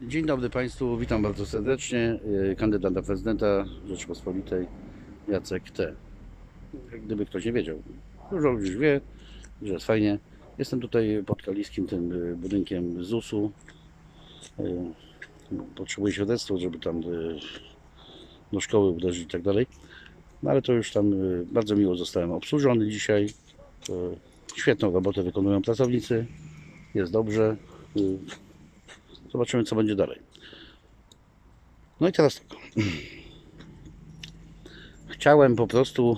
Dzień dobry Państwu, witam bardzo serdecznie. Kandydat na prezydenta Rzeczypospolitej Jacek T. Gdyby ktoś nie wiedział, dużo już wie, że jest fajnie. Jestem tutaj pod kaliskim tym budynkiem ZUS-u. Potrzebuję świadectwa, żeby tam do szkoły uderzyć i tak dalej. No ale to już tam bardzo miło zostałem obsłużony dzisiaj. Świetną robotę wykonują pracownicy. Jest dobrze. Zobaczymy, co będzie dalej. No i teraz tak. Chciałem po prostu,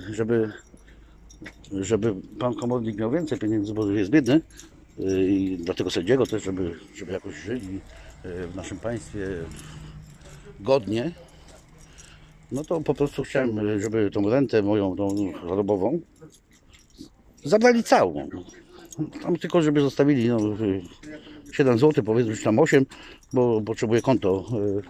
żeby pan komornik miał więcej pieniędzy, bo jest biedny, i dlatego sędziego też, żeby jakoś żyli w naszym państwie godnie. No to po prostu chciałem, żeby tą rentę moją, tą chorobową, zabrali całą. Tam tylko, żeby zostawili 7 zł, powiedzmy, czy tam 8, bo potrzebuję konto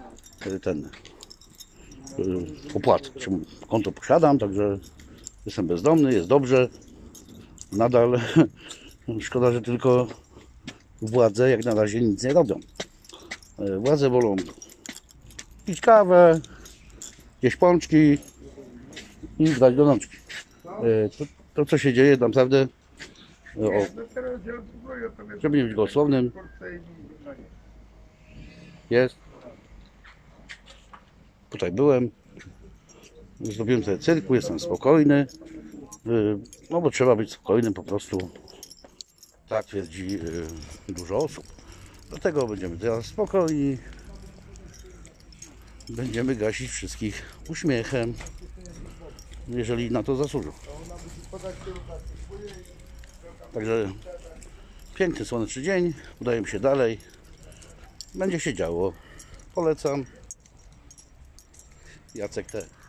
opłat. Konto posiadam, także jestem bezdomny, jest dobrze. Nadal szkoda, że tylko władze jak na razie nic nie robią. Władze wolą pić kawę, jeść pączki i grać do nączki. To co się dzieje naprawdę, żeby nie być gołosłownym, jest. Tutaj byłem, zrobiłem sobie cyrku, jestem spokojny, no bo trzeba być spokojnym po prostu, tak twierdzi dużo osób. Dlatego będziemy teraz spokojni, będziemy gasić wszystkich uśmiechem, jeżeli na to zasłużą. Także piękny, słoneczny dzień, udajemy się dalej, będzie się działo. Polecam. Jacek T.